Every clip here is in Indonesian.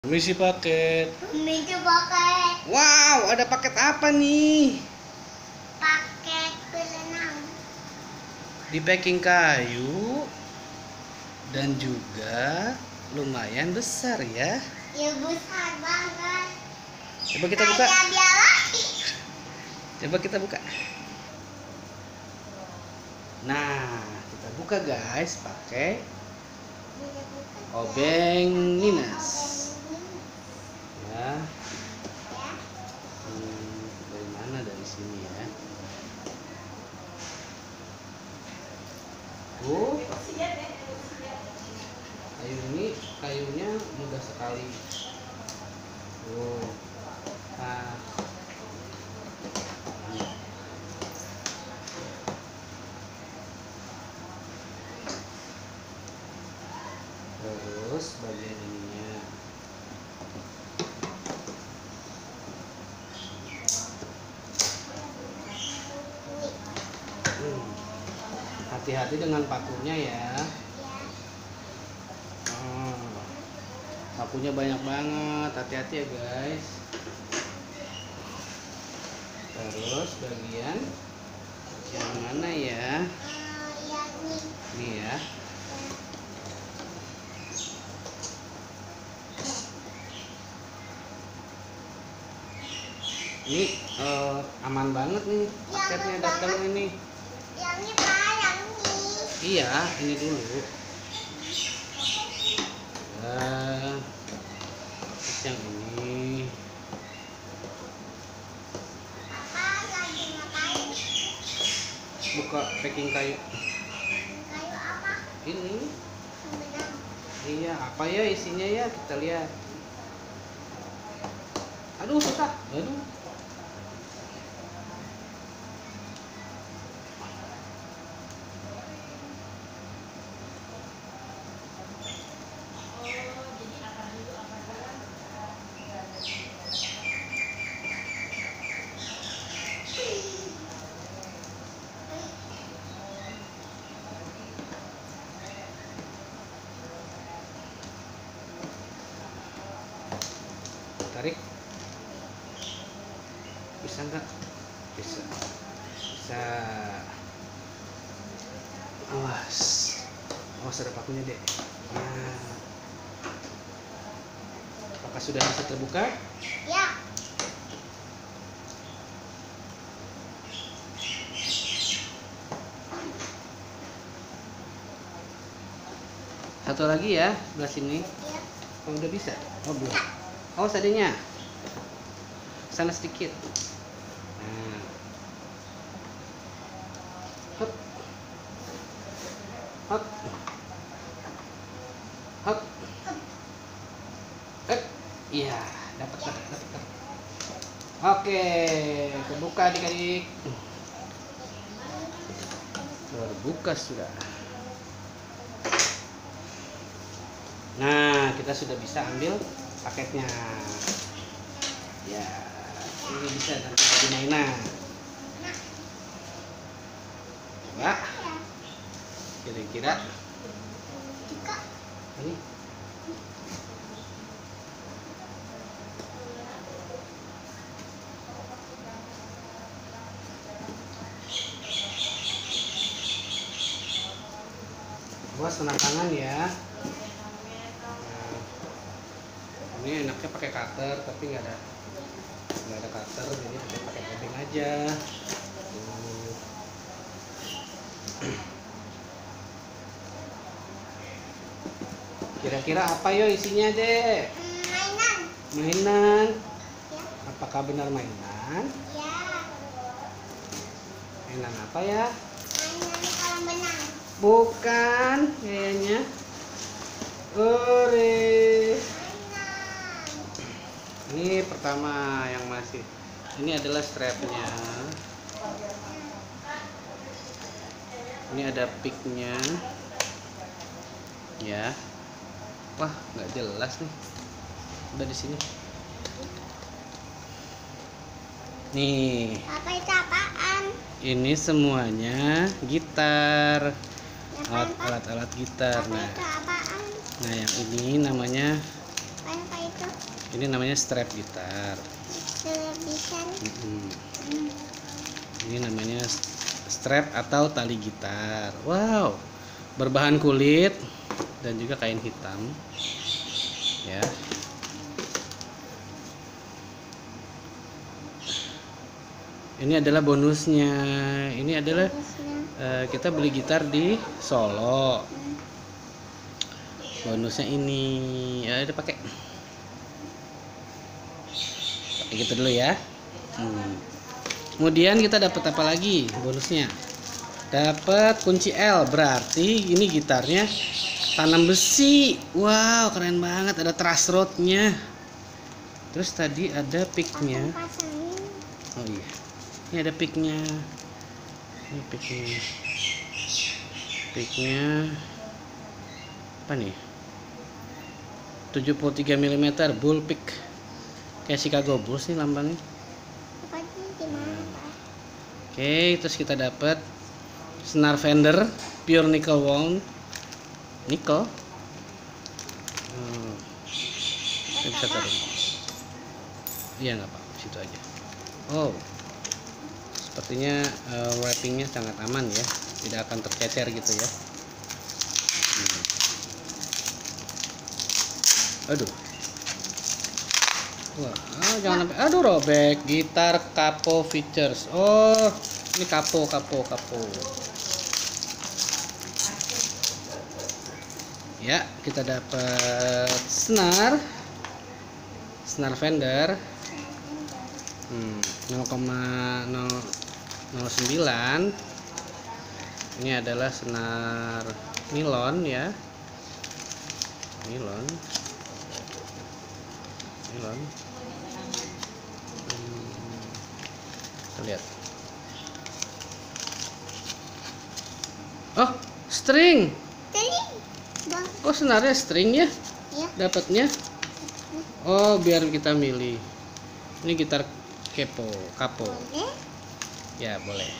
Misi paket. Misi paket. Wow, ada paket apa nih? Paket berenang. Di packing kayu dan juga lumayan besar ya. Ya besar banget. Coba kita buka. Kayak biologi. Coba kita buka. Nah, kita buka guys pakai obeng Ninas. Ya. Dari mana? Dari sini ya. Kayu ini kayunya mudah sekali. Nah. Terus bagian ininya. Hati-hati dengan pakunya ya. Pakunya banyak banget, hati-hati ya guys. Terus bagian yang mana ya? Ini ya. Ini aman banget nih paketnya datang ini. Yang ini Pak, yang ini. Iya, ini dulu. Terus yang ini. Apa lagi ngapain? Buka packing kayu. Kayu apa? Ini. Benang. Iya, apa ya isinya ya? Kita lihat. Aduh, susah. Aduh. Tarik. Bisa nggak? Bisa. Bisa. Awas. Awas ada pakunya deh. Nah. Apakah sudah bisa terbuka? Ya. Satu lagi ya, sebelah sini. Ya. Oh, udah bisa? Oh, belum. Awas adanya. Sana sedikit. Nah. Hop. Hop. Hop. Iya, dapat. Oke, terbuka adik-adik. Terbuka sudah. Nah, kita sudah bisa ambil paketnya. Ya, ini bisa nanti jadi mainan. Coba. Kira-kira ini awas kena tangan ya. Ini enaknya pakai cutter, tapi nggak ada cutter, jadi pakai obeng aja. Kira-kira apa yo isinya deh? Mainan. Mainan. Ya. Apakah benar mainan? Ya. Mainan apa ya? Mainan kolam benang. Bukan, kayaknya. Ore. Mainan. Ini pertama yang masih. Ini adalah strapnya. Ini ada picknya. Ya. Wah, nggak jelas nih. Udah di sini. Nih. Apa itu apaan? Ini semuanya gitar. Apa Alat-alat gitar. itu apaan? Nah, yang ini namanya Apa itu? Ini namanya strap gitar. Television. Ini namanya strap atau tali gitar. Wow, berbahan kulit dan juga kain hitam. Ya. Ini adalah bonusnya. Ini adalah kita beli gitar di Solo. Bonusnya ini, ya udah pakai gitu dulu ya. Kemudian kita dapat apa lagi bonusnya? Dapat kunci L, berarti ini gitarnya tanam besi. Wow, keren banget, ada truss rodnya. Terus tadi ada picknya. Oh iya, ini ada picknya. Ini picknya apa nih? 73 mm bull pick, kayak Chicago Bulls nih lambangnya. Oke, terus kita dapat senar Fender pure nickel wound, nickel. Kita bisa taruh. Iya nggak Pak, situ aja. Oh, sepertinya wrappingnya sangat aman ya, tidak akan tercecer gitu ya. Aduh, wah, jangan sampai, aduh, robek. Gitar Capo Features. Oh, ini Capo. Ya, kita dapat senar Fender 0,009. Ini adalah senar nilon ya, nilon. Kita lihat. Oh, string. Oh, senarnya string ya? Dapatnya. Oh, biar kita milih. Ini gitar Capo. Ya, boleh.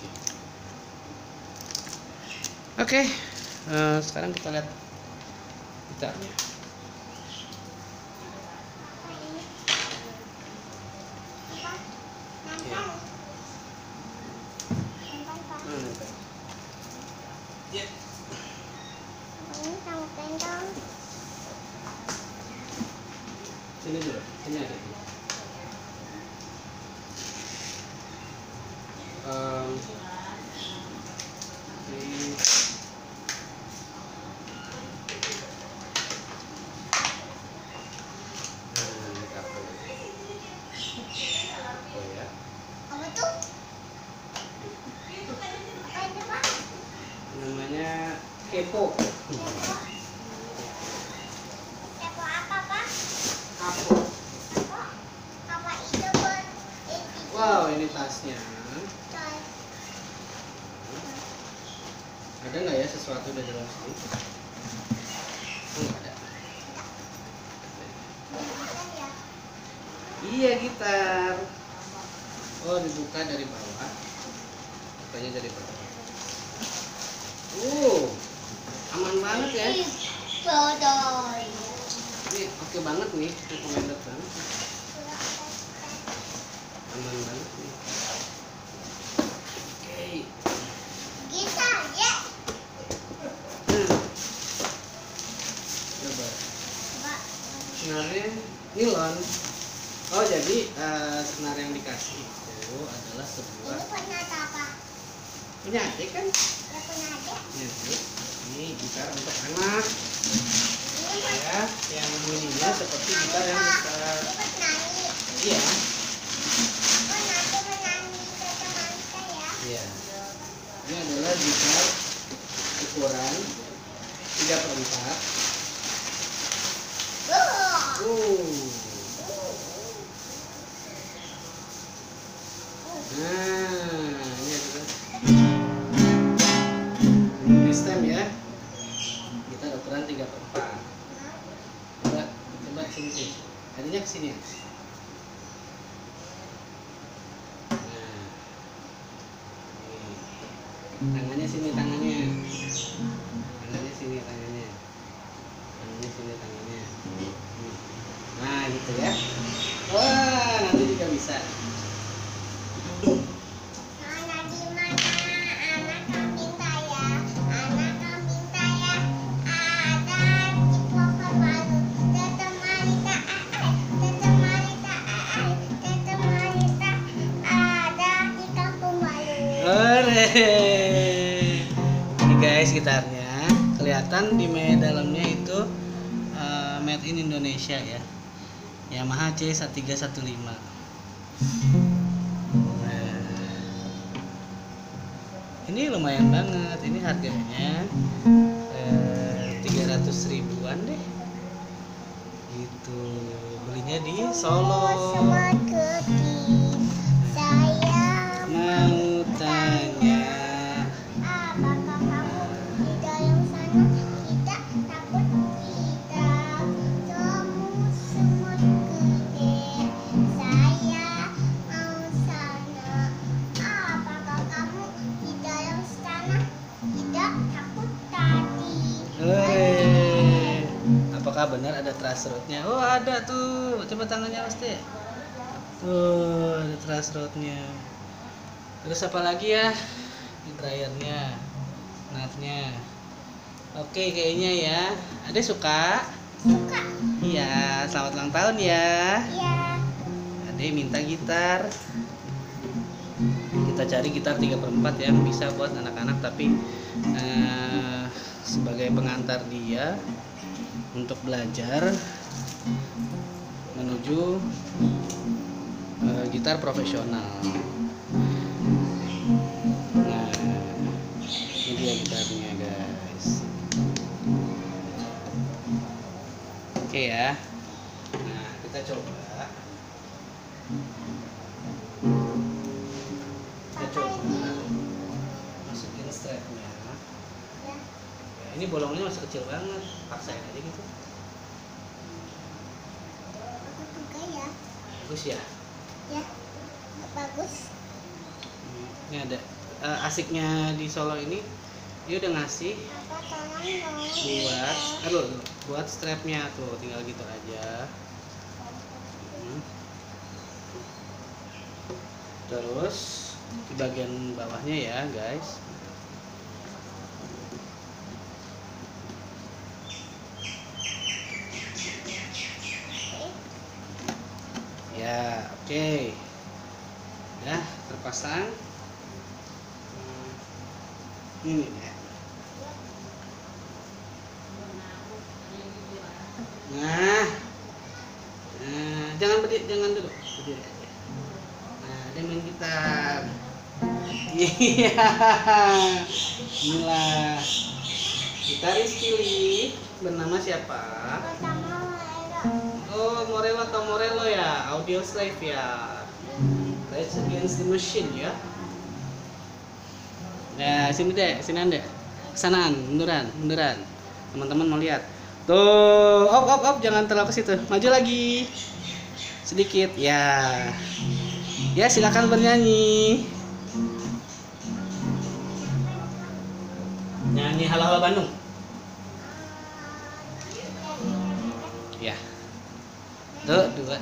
Oke. Sekarang kita lihat gitarnya. Sini dulu, sini aja. Namanya Capo. Wow, ini tasnya. Ada nggak ya sesuatu di dalam sini? Nggak ada. Iya, gitar. Oh, dibuka dari bawah. Bukanya dari bawah. Aman banget ya. Ini oke banget nih, recommended banget. Aman banget nih. Oke. Gitar ya. Coba. Senarnya nilon. Oh, jadi senar yang dikasih itu adalah sebuah. Ini punya apa? Punya adik kan? Ya punya adik. Ini gitar untuk anak. Ya, yang bunyinya seperti gitar yang besar. Iya. Iya. Ini adalah gitar ukuran 3/4. Nah, ini adalah stem ya. Gitar ukuran 3/4. Coba sini. Adanya ke sini ya. Tangannya sini, tangannya sini. Nah, Nah gitu ya. Wah, nanti juga bisa. Anak di mana? Anak kambing saya. Anak kambing saya. Ada di pohon malu. Tete Marita, Tete Marita, Tete Marita. Ada di kampung malu. Ore. Ini guys gitarnya. Kelihatan di dalamnya itu made in Indonesia ya. Yamaha C1315. Nah, ini lumayan banget. Ini harganya 300 ribuan deh. Gitu. Belinya di Solo. Semua kecil. Saya Mau tanya. apakah kamu di dalam sana tidak takut kita temu semut gede? Saya mau sana. Apakah kamu di dalam sana tidak takut tadi? Ore. Apakah benar ada truss rodnya? Oh ada tuh. Coba tangannya pasti. Tuh ada truss rodnya. Terus apa lagi ya? Ini dryernya, nutnya. Oke kayaknya ya. Ade suka? Suka? Iya. Selamat ulang tahun ya. Ya. Ade minta gitar. Kita cari gitar 3/4 yang bisa buat anak-anak tapi sebagai pengantar dia untuk belajar menuju gitar profesional. Nah, ini dia gitarnya guys. Oke ya. Nah, kita coba. Kita coba masukin strapnya. Ya. Ya, ini bolongnya masih kecil banget. Paksain aja gitu. Aku juga ya. Bagus ya. Ya. Bagus. Ini ada asiknya di Solo ini dia udah ngasih Apa tolong dong. buat strapnya tuh, tinggal gitu aja. Terus di bagian bawahnya ya guys. Ya oke. Udah terpasang. Ini ya. Nah, jangan berdiri, jangan dulu, berdiri aja. Nah, dia main gitar. Iya, inilah gitaris cilik bernama siapa? Pertama Morelo. Oh, Morello atau Morello ya, Audio Slave ya. Rage Against the Machine ya. Nah, sini deh, sini anda. Kesanaan, munduran, munduran. Teman-teman mau lihat. Tuh, op, jangan terlalu ke situ. Maju lagi. Sedikit, ya. Ya, silakan bernyanyi. Nyanyi Halo Halo Bandung. Ya. Tuh, dua.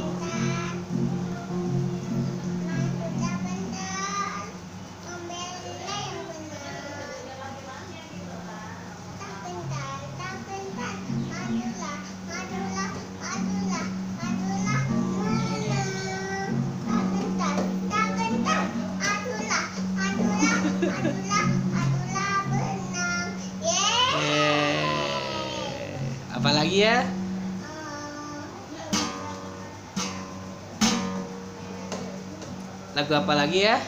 Apalagi ya? Lagu apa lagi ya?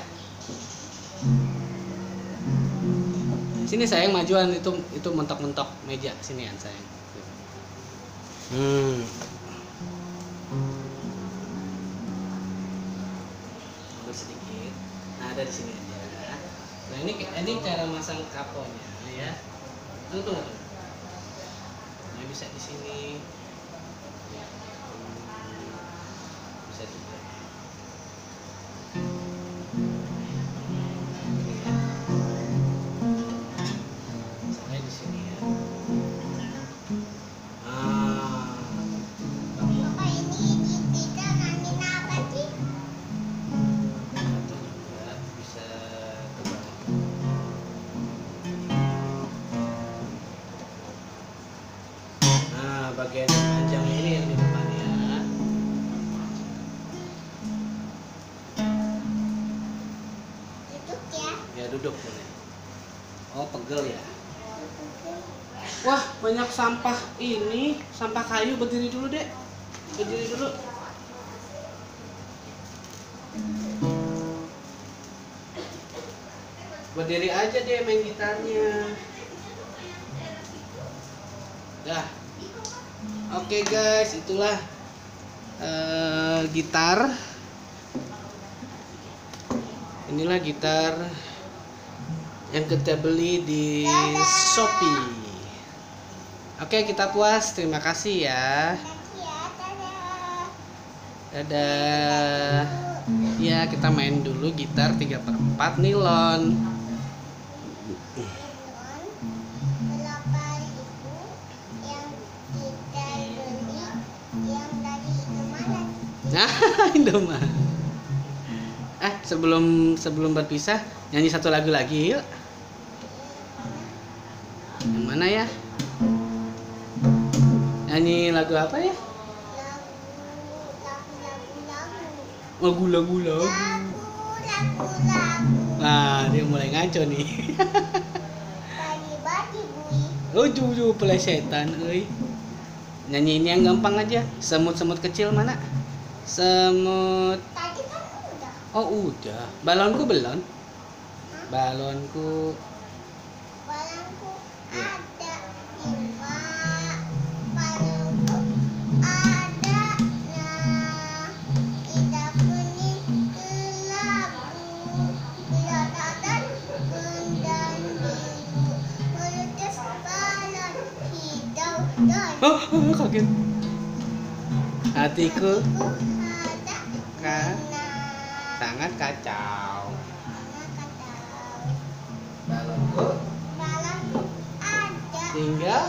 Sini sayang, majuan itu mentok-mentok meja sinian sayang. Mundur sedikit. Nah, ada di sini aja. Nah, ini cara masang kaponya ya. Tunggu. Nah, bisa di sini. Bisa juga. Saya di sini ya. Bapak ini bagian panjangnya ini yang di depannya. Duduk ya. Ya duduk boleh. Oh pegel ya. Wah banyak sampah ini, sampah kayu. Berdiri dulu dek, berdiri dulu. Berdiri aja deh main gitarnya. Dah. Oke guys, itulah gitar. Inilah gitar yang kita beli di Shopee. Oke, kita puas. Terima kasih ya. Kasih ya, dadah. Dadah. Ya, kita main dulu gitar 3/4 nilon. Berapa ibu yang kita beli yang dari kemana? Nah, Indomaret. Sebelum berpisah, nyanyi satu lagu lagi yuk. Yang mana ya? Nyanyi lagu apa ya? Lagu. Lagu. Nah, dia mulai ngaco nih. Bagi-bagi bui. Oh, juju pelesetan, euy. Nyanyi ini yang gampang aja. Semut-semut kecil mana? Semut. Tadi kan udah. Oh, udah. Balonku belum. Hah? Balonku. Balangku ada 5. Balangku ada 6. Kita kuning kelabu. Kelihatan dan biru. Meletus balon hijau dan Oh, kaget. Hatiku ku ada kan 6. sangat kacau. Balangku Balonku ada tinggal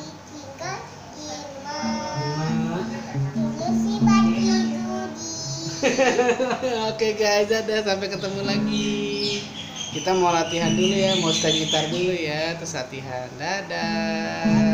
5. Dulu si bagi Dudi. Oke guys, dadah, sampai ketemu lagi. Kita mau latihan dulu ya, mau setel gitar dulu ya, terus latihan. Dadah.